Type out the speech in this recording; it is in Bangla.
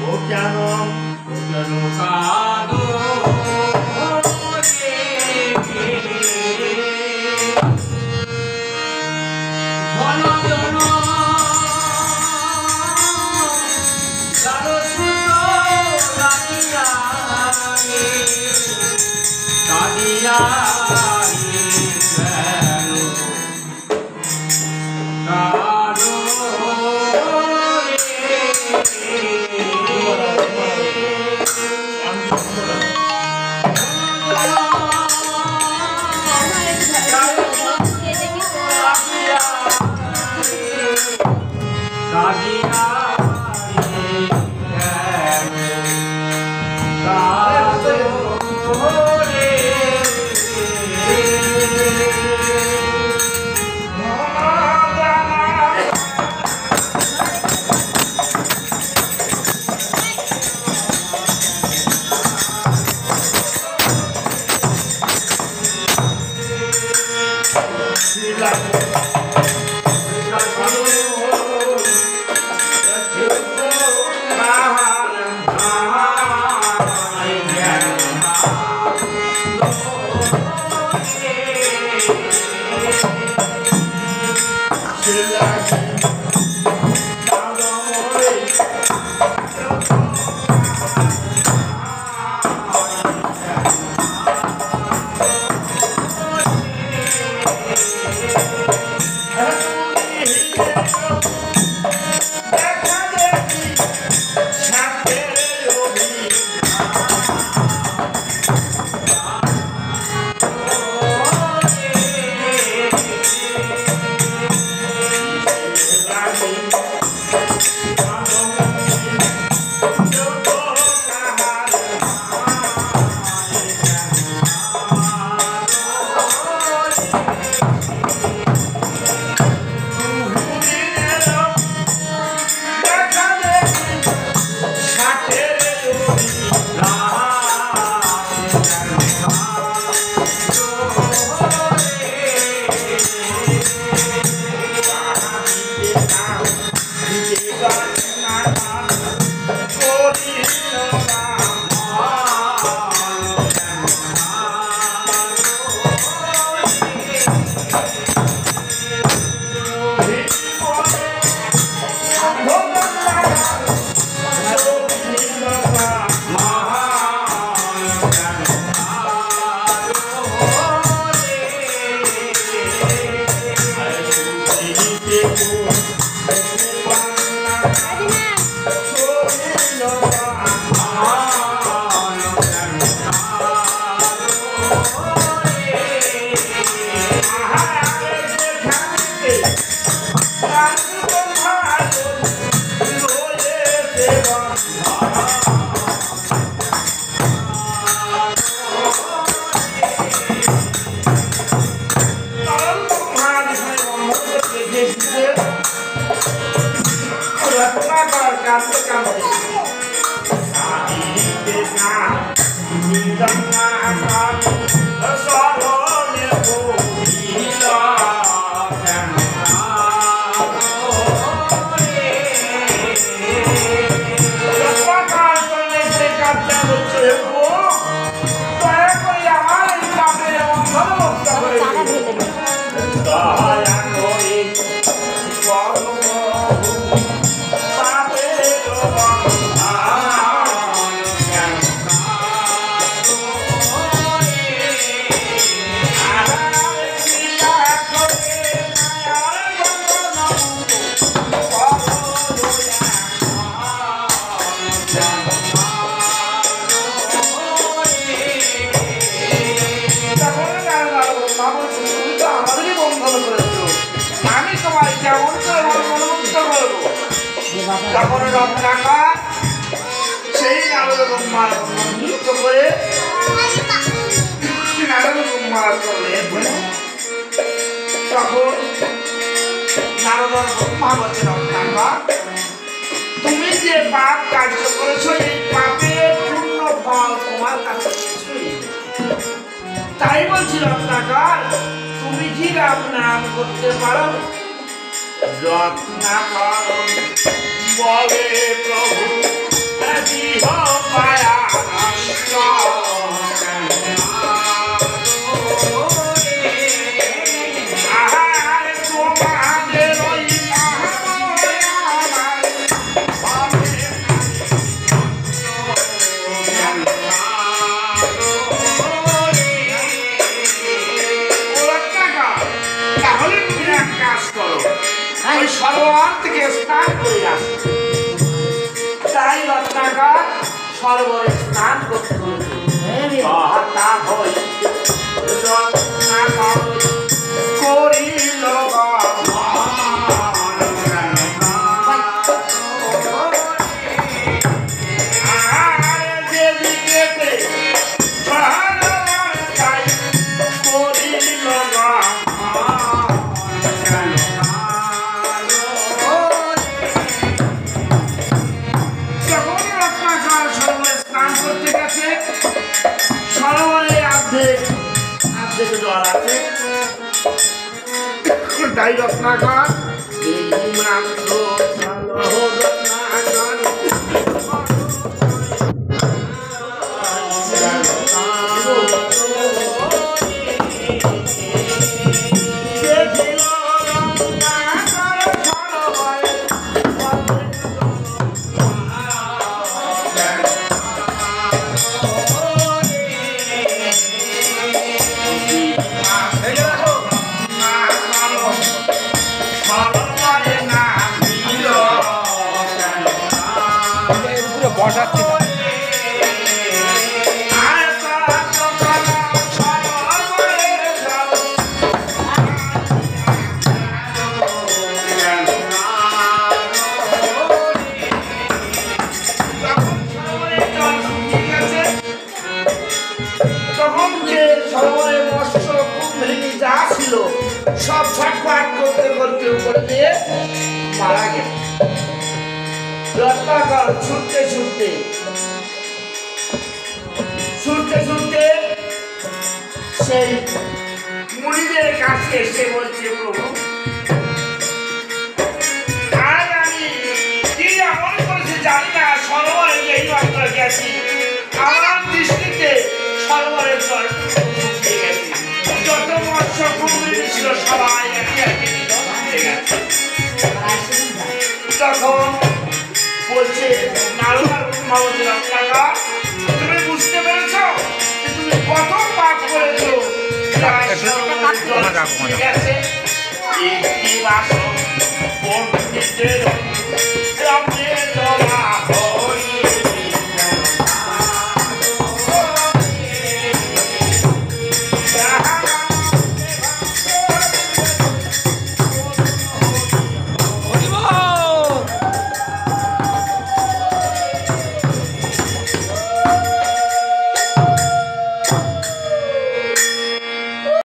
ও কেন কাঁদো তুমি যে পাপ কার্য করেছো এই পাপের পূর্ণ ফল তোমার কাছে তাই বলছি রত্নাকর তুমি কি রাম নাম করতে পারো? রত্নাকর বলে প্রভু তাই রত্নাকর সরোবরে স্নান করতে হলো। তা হই রত্নাকর করিল তাই রত্নাকর বসাচ্ছি না। তখন যে সরোবরে মৎস্য কুম্ভীরিণী যা ছিল সব ছটফট করতে করতে উপরে দিয়ে মারা গেল। রত্নাকর ছুটতে ছুটতে সেই মুনিদের কাছে এসে বলছে, প্রভু আজ আমি কি এমন করেছি জানি না, সরোবরে যেই মাত্র গেছি আমার দৃষ্টিতে সরোবরের জল শুকিয়ে গেছে। যত মৎস্য কুম্ভীর ছিল সবাই একে একে নিধন হয়ে গেছে। তখন বলছে নারদার ব্রহ্মা বলছে, রত্নাকর তুমি বুঝতে পেরেছ যে তুমি কত পাপ করেছো? গেছে একটি বাসন পণ্ডিতের